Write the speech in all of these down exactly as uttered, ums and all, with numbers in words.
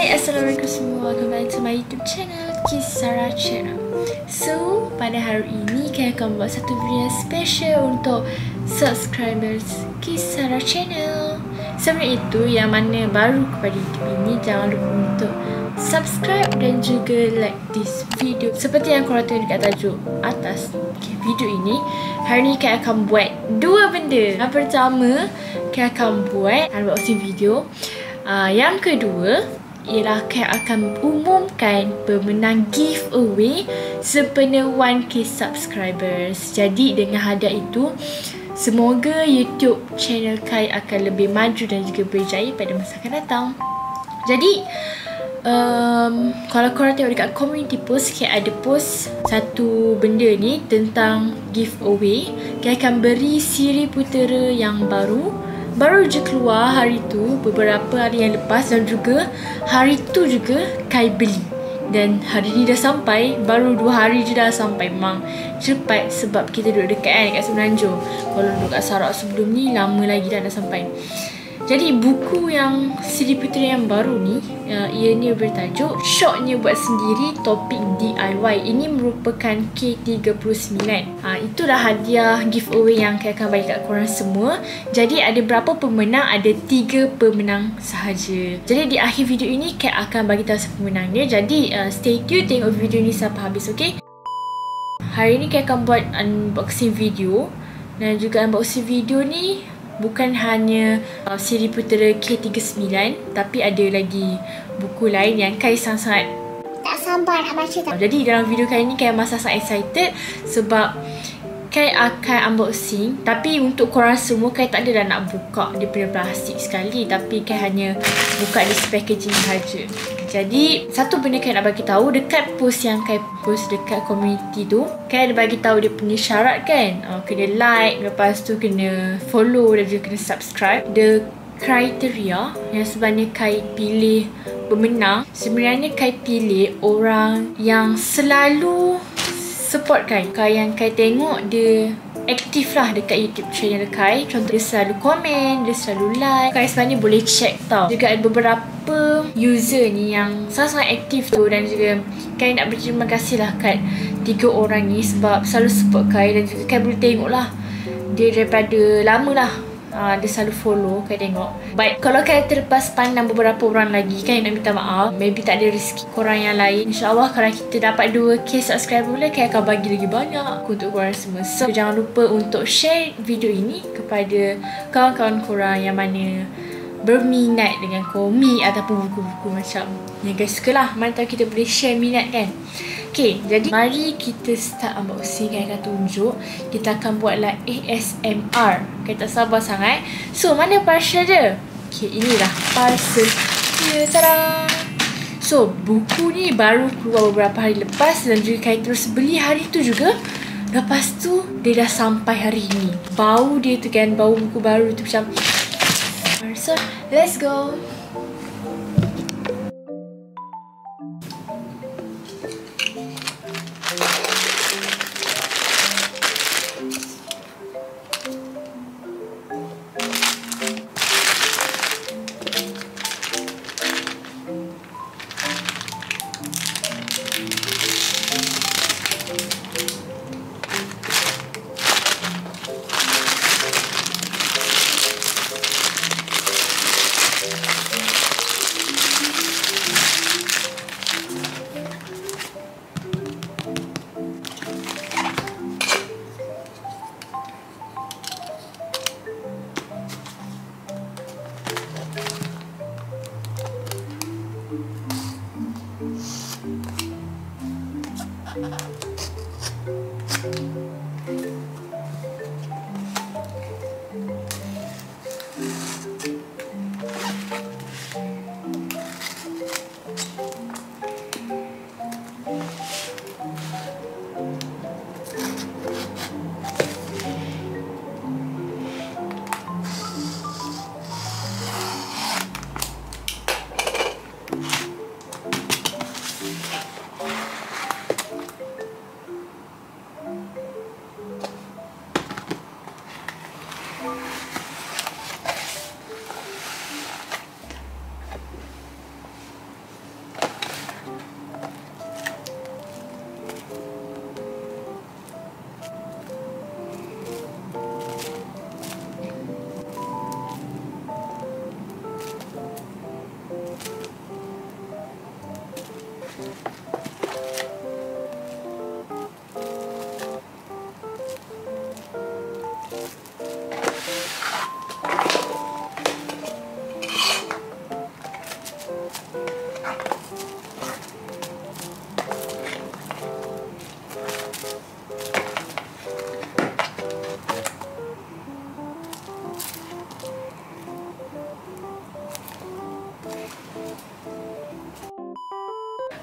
Hai, Assalamualaikum semua. Welcome back to my YouTube channel, Kisara Channel. So, pada hari ini saya akan buat satu video special untuk subscribers Kisara Channel. Sebenarnya itu yang mana baru kepada YouTube ini, jangan lupa untuk subscribe dan juga like this video. Seperti yang korang tengok dekat tajuk atas okay, video ini, hari ini saya akan buat dua benda. Yang pertama, saya akan buat unboxing video. Uh, yang kedua ialah saya akan umumkan pemenang giveaway sempena one K subscribers. Jadi dengan hadiah itu, semoga YouTube channel Kai akan lebih maju dan juga berjaya pada masa akan datang. Jadi um, kalau korang tengok dekat community post, Kai ada post satu benda ni tentang giveaway. Kai akan beri siri putera yang baru. Baru je keluar hari tu, beberapa hari yang lepas, dan juga hari tu juga Kai beli. Dan hari ni dah sampai, baru dua hari je dah sampai. Memang cepat sebab kita duduk dekat kan, dekat Semenanjung. Kalau duduk kat Sarawak sebelum ni, lama lagi dah dah sampai. Jadi buku yang siri putera yang baru ni, uh, ia ni bertajuk Shotnya Buat Sendiri Topik D I Y. Ini merupakan K tiga puluh sembilan. uh, Itulah hadiah giveaway yang saya akan bagi kat korang semua. Jadi ada berapa pemenang? Ada tiga pemenang sahaja. Jadi di akhir video ini, saya akan bagi tahu siapa pemenang dia. Jadi uh, stay tune, tengok video ni sampai habis, okay? Hari ni saya akan buat unboxing video. Dan juga unboxing video ni bukan hanya uh, siri putera K tiga puluh sembilan, tapi ada lagi buku lain yang Kai sangat-sangat tak sabar nak baca tak? Jadi dalam video kali ni Kai masa sangat excited sebab Kai akan unboxing. Tapi untuk korang semua, Kai tak ada dah nak buka dia punya plastik sekali, tapi Kai hanya buka di packaging saja. Jadi satu benda Kai nak bagi tahu dekat post yang Kai post dekat community tu, Kai ada bagi tahu dia punya syarat kan. uh, Kena like, lepas tu kena follow dan juga kena subscribe. The kriteria yang sebenarnya Kai pilih pemenang, sebenarnya Kai pilih orang yang selalu support Kai. Kai yang Kai tengok dia aktif lah dekat YouTube channel Kai. Contoh, dia selalu komen, dia selalu like. Kai sebenarnya boleh check tau. Juga ada beberapa user ni yang sangat-sangat aktif tu. Dan juga Kai nak berterima kasih lah kat tiga orang ni sebab selalu support Kai. Dan juga Kai boleh tengok lah dia daripada lama lah. Uh, dia selalu follow, Kai tengok. Baik, kalau Kai terlepas pandang beberapa orang lagi, Kai nak minta maaf. Maybe tak ada rezeki korang yang lain. InsyaAllah kalau kita dapat dua K subscriber boleh, Kai akan bagi lagi banyak untuk korang semua. So jangan lupa untuk share video ini kepada kawan-kawan korang yang mana berminat dengan komik ataupun buku-buku macam yang guys suka lah. Mana tahu kita boleh share minat kan. Okay, jadi mari kita start unboxing. Saya akan tunjuk. Kita akan buatlah A S M R. Kita tak sabar sangat. So, mana parcel dia? Okay, inilah parcel dia. Tada! So, buku ni baru keluar beberapa hari lepas. Dan juga saya terus beli hari tu juga. Lepas tu, dia dah sampai hari ni. Bau dia tu kan, bau buku baru tu macam. So, let's go.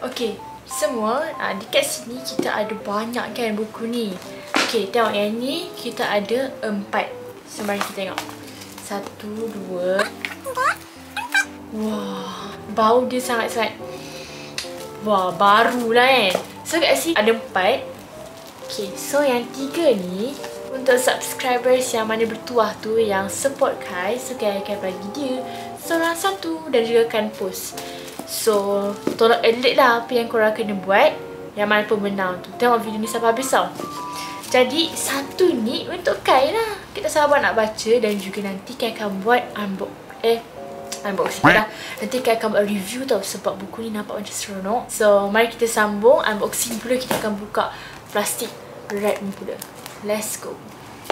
Okay, semua uh, dekat sini kita ada banyak kan buku ni. Okay, tengok yang ni kita ada empat. So, mari kita tengok. Satu, dua. Wah, bau dia sangat-sangat. Wah, baru lah kan. So, kat sini ada empat. Okay, so yang tiga ni untuk subscribers yang mana bertuah tu yang support Kai, so Kai akan bagi dia seorang satu dan juga akan post. So, tolong edit lah apa yang korang kena buat, yang mana pemenang tu. Tengok video ni sampai habis tau. Jadi, satu ni untuk Kai lah. Kita sabar nak baca dan juga nanti Kai akan buat unbox. Eh, unboxing lah. Nanti Kai akan buat review tau sebab buku ni nampak macam seronok. So, mari kita sambung unboxing pula. Kita akan buka plastik wrap ni pula. Let's go.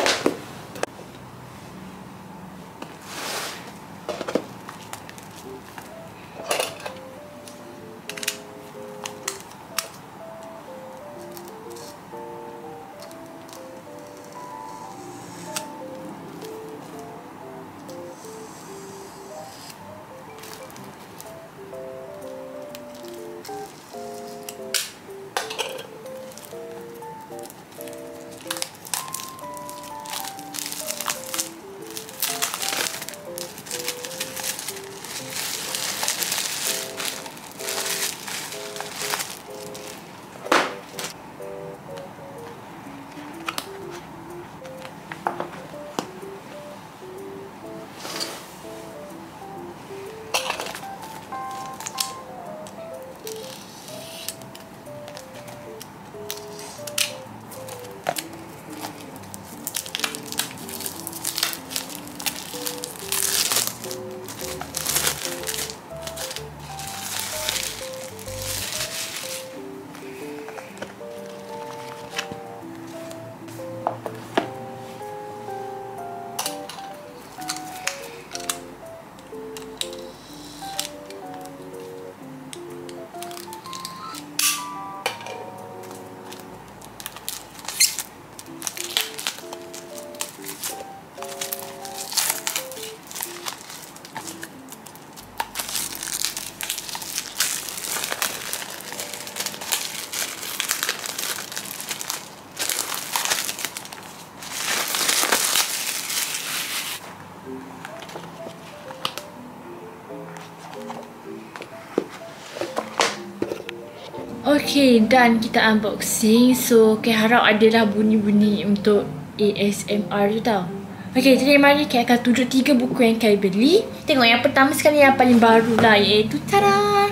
Okay, dan kita unboxing. So, Kai harap adalah bunyi-bunyi untuk A S M R tu tau. Okay, jadi mari Kai akan tunjuk tiga buku yang Kai beli. Tengok yang pertama sekali yang paling baru lah, iaitu tada!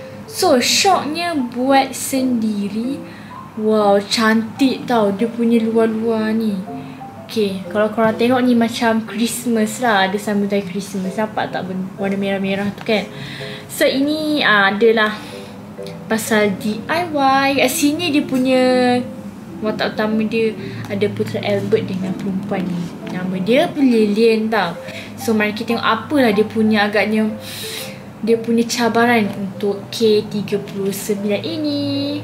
So, shocknya buat sendiri. Wow, cantik tau dia punya luar-luar ni. Okay, kalau korang tengok ni macam Christmas lah. Ada sambutan Christmas. Nampak tak warna merah-merah tu kan? So, ini uh, adalah pasal D I Y. Kat sini dia punya watak utama dia ada Putera Albert dengan perempuan ni. Nama dia Lilian tau. So mari kita tengok apalah dia punya agaknya dia punya cabaran untuk K tiga puluh sembilan ini.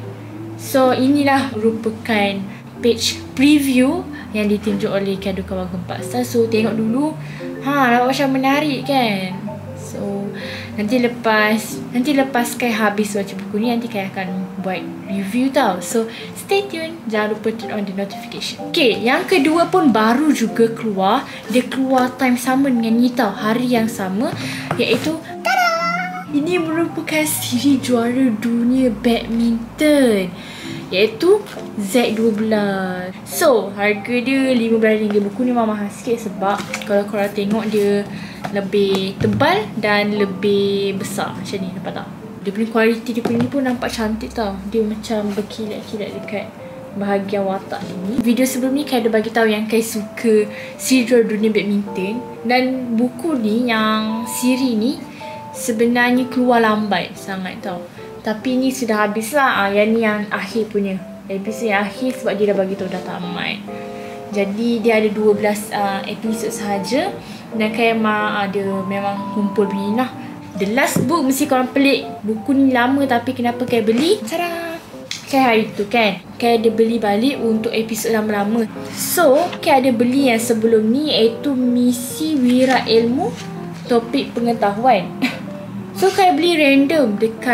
So inilah merupakan page preview yang ditunjuk oleh Kado Kawan Gempak Star. So tengok dulu. Ha, nampak macam menarik kan? So nanti lepas Nanti lepas Kai habis baca buku ni, nanti Kai akan buat review tau. So stay tune. Jangan lupa turn on the notification. Okay, yang kedua pun baru juga keluar. Dia keluar time sama dengan ni tau, hari yang sama, iaitu tada! Ini merupakan siri juara dunia badminton, iaitu Z dua belas. So harga dia lima belas ringgit. Buku ni memang mahal sikit sebab kalau korang tengok dia lebih tebal dan lebih besar macam ni, nampak tak? Dia punya kualiti dia punya ni pun nampak cantik tau. Dia macam berkilat-kilat dekat bahagian watak ni. Video sebelum ni Kai ada bagi tahu yang Kai suka siri juara dunia badminton, dan buku ni yang siri ni sebenarnya keluar lambat sangat tau. Tapi ni sudah habis lah. Yang ni yang akhir punya, episod yang akhir, sebab dia dah bagi tahu dah tamat. Jadi dia ada dua belas uh, episod sahaja. Dan Kai memang ada memang kumpul begini lah. The last book mesti korang pelik. Buku ni lama tapi kenapa Kai beli? Cara Kai hari tu kan Kai ada beli balik untuk episod lama-lama. So Kai ada beli yang sebelum ni, iaitu Misi Wira Ilmu Topik Pengetahuan. So Kai beli random dekat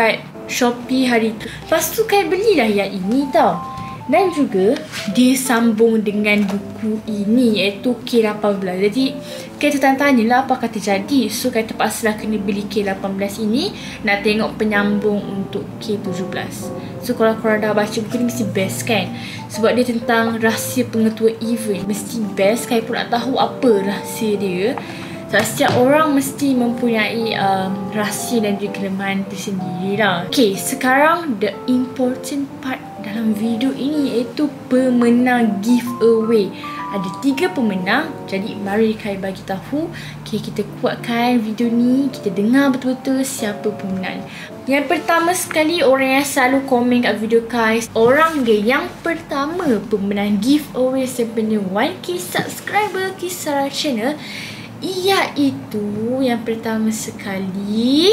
Shopee hari tu. Lepas tu Kai belilah yang ini tau. Dan juga dia sambung dengan buku ini, iaitu K lapan belas. Jadi Kai tertanya lah apa kata jadi. So Kai terpaksa lah kena beli K lapan belas ini, nak tengok penyambung untuk K tujuh belas. So kalau korang dah baca buku ni mesti best kan, sebab dia tentang rahsia pengetua evil. Mesti best. Kai pun nak tahu apa rahsia dia. So, setiap orang mesti mempunyai um, rahsia dan juga kelemahan tersendiri lah. Okay, sekarang the important part dalam video ini iaitu pemenang giveaway. Ada tiga pemenang, jadi mari Kai bagi tahu. Okay, kita kuatkan video ni, kita dengar betul-betul siapa pemenang. Yang pertama sekali, orang yang selalu komen kat video Kai. Orang dia yang pertama pemenang giveaway sebenarnya one K subscriber Kisara Channel, iaitu yang pertama sekali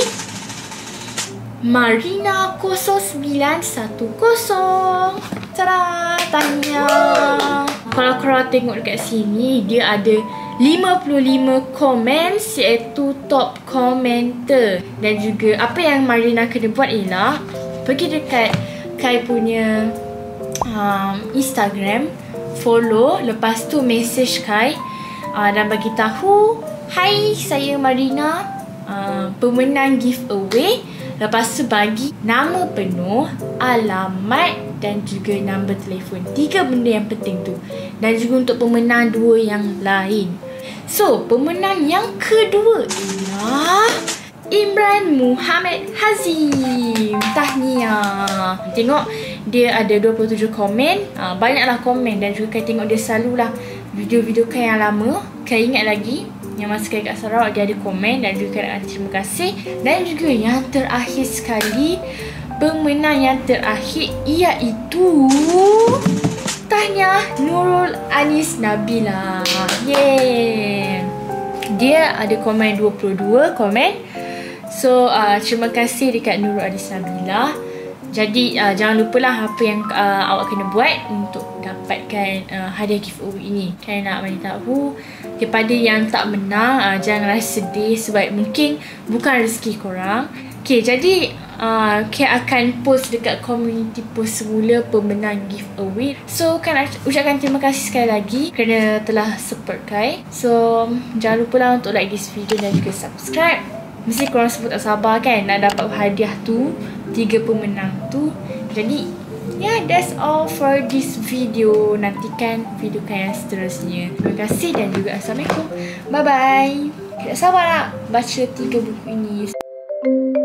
Marina kosong sembilan satu kosong. Tada, tanya. Kalau korang tengok dekat sini, dia ada lima puluh lima komen, iaitu top commenter. Dan juga apa yang Marina kena buat ialah pergi dekat Kai punya um, Instagram, follow, lepas tu message Kai Uh, dan bagi tahu, hai, saya Marina, uh, pemenang giveaway. Lepas tu bagi nama penuh, alamat dan juga nombor telefon. Tiga benda yang penting tu. Dan juga untuk pemenang dua yang lain. So, pemenang yang kedua ialah Imran Muhammad Hazim. Tahniah. Tengok, dia ada dua puluh tujuh komen. uh, Banyaklah komen. Dan juga Kai tengok dia selalulah video-video Kai yang lama. Kai ingat lagi yang masa Kai kat Sarawak, dia ada komen. Dan juga Kai nak terima kasih. Dan juga yang terakhir sekali, pemenang yang terakhir iaitu tahniah Nurul Anis Nabila. Yeay. Dia ada komen dua puluh dua komen. So uh, terima kasih dekat Nurul Anis Nabila. Jadi uh, jangan lupalah apa yang uh, awak kena buat untuk dapatkan uh, hadiah giveaway ini. Saya nak bagi tahu kepada yang tak menang, uh, janganlah sedih sebab mungkin bukan rezeki korang. Okay, jadi uh, Kai akan post dekat community post semula pemenang giveaway. So kan ucapkan terima kasih sekali lagi kerana telah support Kai. So jangan lupalah untuk like this video dan juga subscribe. Mesti korang sebut tak sabar kan nak dapat hadiah tu, tiga pemenang tu. Jadi yeah, that's all for this video. Nantikan video Kai yang seterusnya. Terima kasih dan juga Assalamualaikum. Bye bye. Tak sabar nak baca tiga buku ini.